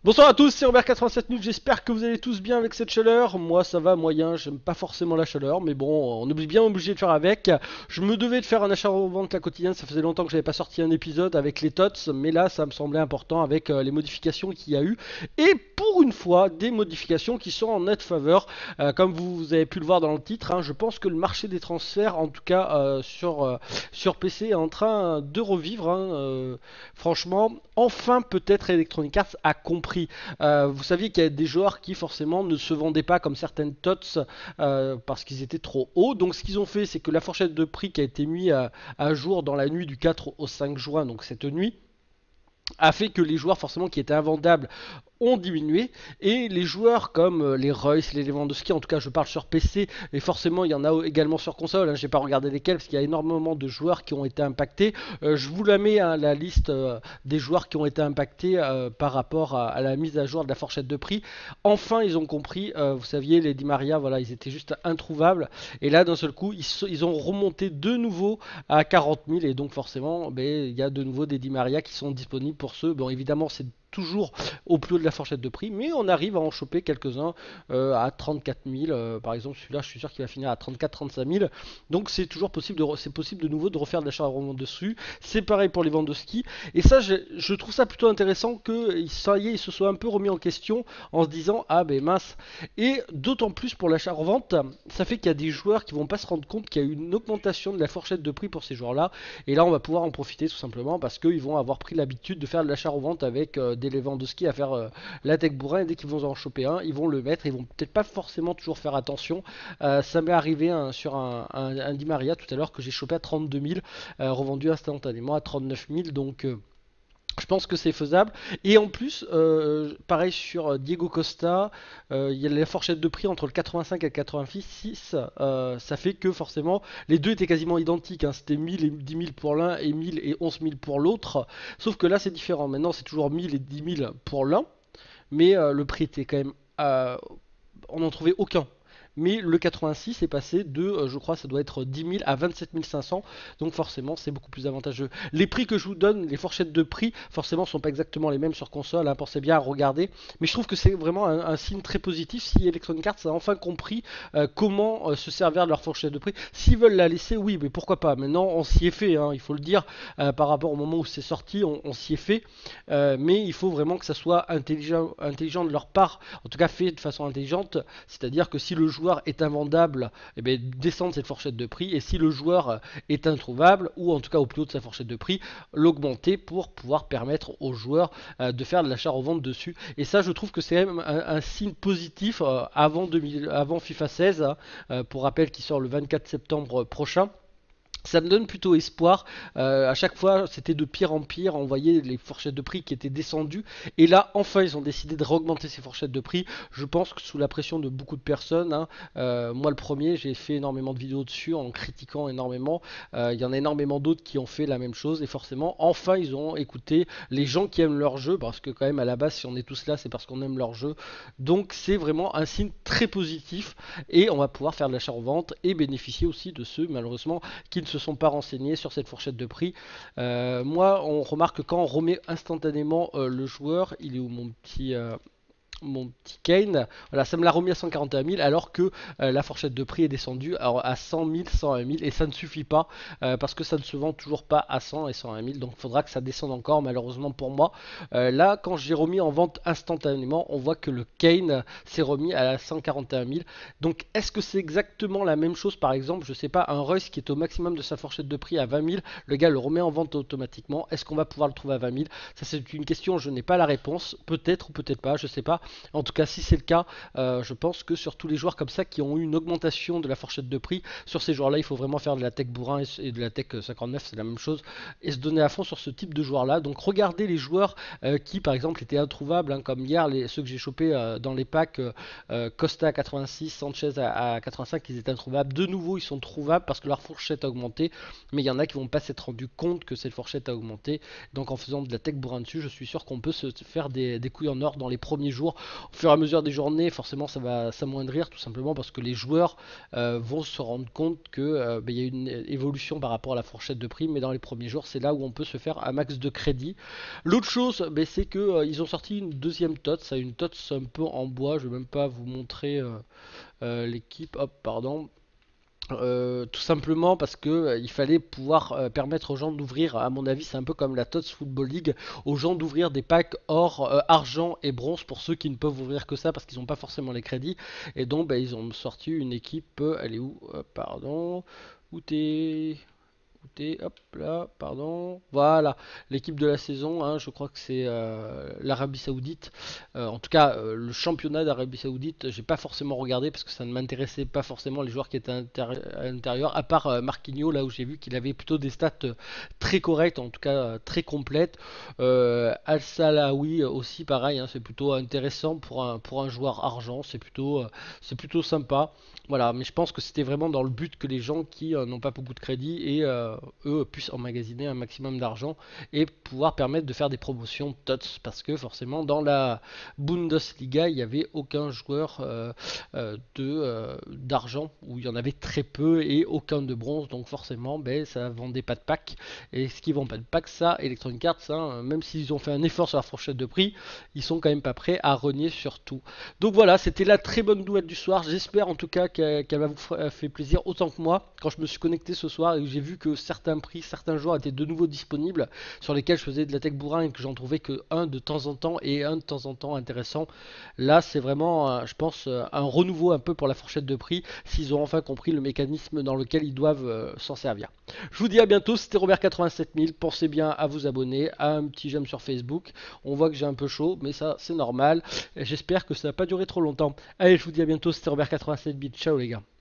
Bonsoir à tous, c'est Robert87 News, j'espère que vous allez tous bien avec cette chaleur. Moi ça va moyen, j'aime pas forcément la chaleur, mais bon, on est bien obligé de faire avec. Je me devais de faire un achat-revente la quotidienne, ça faisait longtemps que j'avais pas sorti un épisode avec les TOTS, mais là ça me semblait important avec les modifications qu'il y a eu. Et pour une fois, des modifications qui sont en nette faveur. Comme vous avez pu le voir dans le titre, hein, je pense que le marché des transferts, en tout cas sur PC, est en train de revivre. Franchement, enfin peut-être Electronic Arts a compris. Vous saviez qu'il y a des joueurs qui forcément ne se vendaient pas comme certaines TOTS parce qu'ils étaient trop hauts. Donc ce qu'ils ont fait, c'est que la fourchette de prix qui a été mise à jour dans la nuit du 4 au 5 juin, donc cette nuit, a fait que les joueurs forcément qui étaient invendables ont diminué et les joueurs comme les Royce, les Lewandowski, en tout cas je parle sur PC et forcément il y en a également sur console, hein, j'ai pas regardé lesquels parce qu'il y a énormément de joueurs qui ont été impactés. Je vous la mets hein, la liste des joueurs qui ont été impactés par rapport à la mise à jour de la fourchette de prix. Enfin ils ont compris, vous saviez les Di Maria, voilà, ils étaient juste introuvables et là d'un seul coup ils ont remonté de nouveau à 40 000 et donc forcément ben, il y a de nouveau des Di Maria qui sont disponibles pour ceux. Bon évidemment c'est toujours au plus haut de la fourchette de prix, mais on arrive à en choper quelques-uns à 34 000. Par exemple, celui-là, je suis sûr qu'il va finir à 34-35 000. Donc c'est toujours possible c'est possible de nouveau de refaire de l'achat à revente dessus. C'est pareil pour les Lewandowski. Et ça, je trouve ça plutôt intéressant que ça y est, ils se soient un peu remis en question en se disant ah ben mince. Et d'autant plus pour l'achat à revente, ça fait qu'il y a des joueurs qui vont pas se rendre compte qu'il y a eu une augmentation de la fourchette de prix pour ces joueurs-là. Et là, on va pouvoir en profiter tout simplement parce qu'ils vont avoir pris l'habitude de faire de l'achat à revente avec des Lewandowski à faire la tech bourrin et dès qu'ils vont en choper un, ils vont le mettre, ils vont peut-être pas forcément toujours faire attention. Ça m'est arrivé sur un Di Maria tout à l'heure que j'ai chopé à 32 000, revendu instantanément à 39 000, donc je pense que c'est faisable. Et en plus, pareil sur Diego Costa, il y a la fourchette de prix entre le 85 et le 86. Ça fait que forcément, les deux étaient quasiment identiques, hein. C'était 1000 et 10 000 pour l'un et 1000 et 11 000 pour l'autre. Sauf que là, c'est différent. Maintenant, c'est toujours 1000 et 10 000 pour l'un. Mais le prix était quand même. On n'en trouvait aucun. Mais le 86 est passé de, je crois, ça doit être 10 000 à 27 500. Donc forcément, c'est beaucoup plus avantageux. Les prix que je vous donne, les fourchettes de prix, forcément, sont pas exactement les mêmes sur console. Hein, pensez bien à regarder. Mais je trouve que c'est vraiment un signe très positif si Electronic Arts a enfin compris comment se servir de leur fourchette de prix. S'ils veulent la laisser, oui, mais pourquoi pas. Maintenant, on s'y est fait, hein, il faut le dire. Par rapport au moment où c'est sorti, on s'y est fait. Mais il faut vraiment que ça soit intelligent de leur part. En tout cas, fait de façon intelligente. C'est-à-dire que si le joueur est invendable, eh bien, descendre cette fourchette de prix. Et si le joueur est introuvable, ou en tout cas au plus haut de sa fourchette de prix, l'augmenter pour pouvoir permettre aux joueurs de faire de l'achat-revente dessus. Et ça, je trouve que c'est même un signe positif avant FIFA 16, hein, pour rappel qui sort le 24 septembre prochain. Ça me donne plutôt espoir. À chaque fois, c'était de pire en pire. On voyait les fourchettes de prix qui étaient descendues. Et là, enfin, ils ont décidé de réaugmenter ces fourchettes de prix. Je pense que sous la pression de beaucoup de personnes, hein, moi le premier, j'ai fait énormément de vidéos dessus en critiquant énormément. Il y en a énormément d'autres qui ont fait la même chose. Et forcément, enfin, ils ont écouté les gens qui aiment leur jeu. Parce que quand même, à la base, si on est tous là, c'est parce qu'on aime leur jeu. Donc, c'est vraiment un signe très positif. Et on va pouvoir faire de l'achat-revente et bénéficier aussi de ceux, malheureusement, qui ne se sont pas renseignés sur cette fourchette de prix. Moi, on remarque que quand on remet instantanément le joueur, il est où mon petit Kane, voilà, ça me l'a remis à 141 000 alors que la fourchette de prix est descendue à 100 000, 101 000 et ça ne suffit pas parce que ça ne se vend toujours pas à 100 et 101 000 donc il faudra que ça descende encore malheureusement pour moi. Là quand j'ai remis en vente instantanément on voit que le Kane s'est remis à 141 000 donc est-ce que c'est exactement la même chose par exemple je sais pas un Royce qui est au maximum de sa fourchette de prix à 20 000 le gars le remet en vente automatiquement est-ce qu'on va pouvoir le trouver à 20 000 ça c'est une question je n'ai pas la réponse peut-être ou peut-être pas je sais pas en tout cas, si c'est le cas, je pense que sur tous les joueurs comme ça qui ont eu une augmentation de la fourchette de prix, sur ces joueurs-là, il faut vraiment faire de la tech bourrin et de la tech 59, c'est la même chose, et se donner à fond sur ce type de joueurs-là. Donc regardez les joueurs qui, par exemple, étaient introuvables, hein, comme hier, ceux que j'ai chopés dans les packs, Costa à 86, Sanchez à 85, ils étaient introuvables. De nouveau, ils sont trouvables parce que leur fourchette a augmenté, mais il y en a qui vont pas s'être rendu compte que cette fourchette a augmenté. Donc en faisant de la tech bourrin dessus, je suis sûr qu'on peut se faire des couilles en or dans les premiers jours jours, au fur et à mesure des journées, forcément ça va s'amoindrir tout simplement parce que les joueurs vont se rendre compte que il y a une évolution par rapport à la fourchette de prix, mais dans les premiers jours c'est là où on peut se faire un max de crédit. L'autre chose, c'est que ils ont sorti une deuxième TOTS, ça une TOTS un peu en bois, je vais même pas vous montrer l'équipe, hop pardon. Tout simplement parce que il fallait pouvoir permettre aux gens d'ouvrir, à mon avis c'est un peu comme la TOTS Football League, aux gens d'ouvrir des packs or, argent et bronze pour ceux qui ne peuvent ouvrir que ça parce qu'ils n'ont pas forcément les crédits. Et donc ils ont sorti une équipe, elle est où? Pardon, où t'es? Hop là, pardon. Voilà, l'équipe de la saison, hein, je crois que c'est l'Arabie Saoudite. En tout cas, le championnat d'Arabie Saoudite, j'ai pas forcément regardé parce que ça ne m'intéressait pas forcément les joueurs qui étaient à l'intérieur, à part Marquinhos, là où j'ai vu qu'il avait plutôt des stats très correctes, en tout cas très complètes. Al-Salawi aussi, pareil, hein, c'est plutôt intéressant pour un joueur argent, c'est plutôt sympa. Voilà, mais je pense que c'était vraiment dans le but que les gens qui n'ont pas beaucoup de crédit et eux puissent emmagasiner un maximum d'argent et pouvoir permettre de faire des promotions TOTS parce que forcément dans la Bundesliga il n'y avait aucun joueur d'argent où il y en avait très peu et aucun de bronze donc forcément ça vendait pas de pack et ce qui vend pas de pack ça Electronic Arts même s'ils ont fait un effort sur la fourchette de prix ils sont quand même pas prêts à renier sur tout. Donc voilà, c'était la très bonne nouvelle du soir. J'espère en tout cas qu'elle va vous faire plaisir autant que moi quand je me suis connecté ce soir et que j'ai vu que certains prix, certains joueurs étaient de nouveau disponibles sur lesquels je faisais de la tech bourrin et que j'en trouvais que un de temps en temps et un de temps en temps intéressant. Là, c'est vraiment, je pense, un renouveau un peu pour la fourchette de prix s'ils ont enfin compris le mécanisme dans lequel ils doivent s'en servir. Je vous dis à bientôt, c'était Robert87000. Pensez bien à vous abonner, à un petit j'aime sur Facebook. On voit que j'ai un peu chaud, mais ça, c'est normal. J'espère que ça n'a pas duré trop longtemps. Allez, je vous dis à bientôt, c'était Robert87000. Ciao les gars.